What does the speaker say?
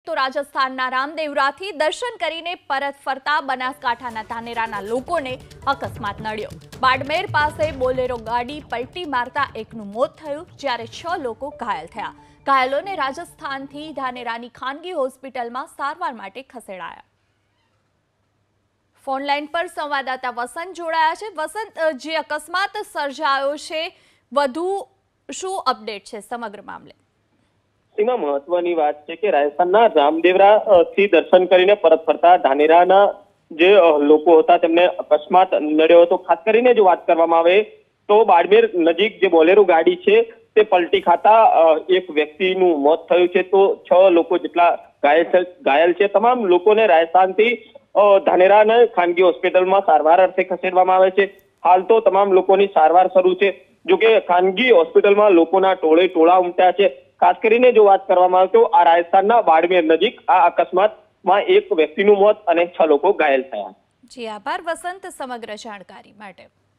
તો રાજસ્થાનના રામદેવરાથી દર્શન કરીને પરત ફરતા બનાસકાંઠાના ધાનેરાના લોકોને અકસ્માત નડ્યો। બાડમેર પાસે બોલેરો ગાડી પલટી મારતા એકનું મોત થયું, જ્યારે 6 લોકો ઘાયલ થયા। ઘાયલોને રાજસ્થાનથી ધાનેરાની ખાનગી હોસ્પિટલમાં સારવાર માટે ખસેડાયા। ફોન લાઈન પર સંવાદદાતા વસંત જોડાયા છે। વસંત, જે અકસ્માત સર્જાયો છે, વધુ શું અપડેટ છે સમગ્ર મામલે? સીમા, મહત્વની વાત છે કે રાજસ્થાનના રામદેવરા થી દર્શન કરીને પરત ફરતા ધાનેરાના જે લોકો હતા તેમને અકસ્માત નડ્યો હતો। ખાસ કરીને જો વાત કરવામાં આવે તો બાડમેર નજીક જે બોલેરો ગાડી છે તે પલટી ખાતા એક વ્યક્તિનું મોત થયું છે, તો 6 લોકો જેટલા ઘાયલ છે। તમામ લોકોને રાજસ્થાનથી ધાનેરાના ખાનગી હોસ્પિટલમાં સારવાર અર્થે ખસેડવામાં આવે છે। હાલ તો તમામ લોકોની સારવાર શરૂ છે, જોકે ખાનગી હોસ્પિટલમાં લોકોના ટોળા ઉમટ્યા છે। ખાસ કરીને જો વાત કરવામાં આવે તો આ રાજસ્થાનના બાડમેર નજીક આ અકસ્માતમાં એક વ્યક્તિનું મોત અને 6 લોકો ઘાયલ થયા। જી આભાર વસંત સમગ્ર જાણકારી માટે।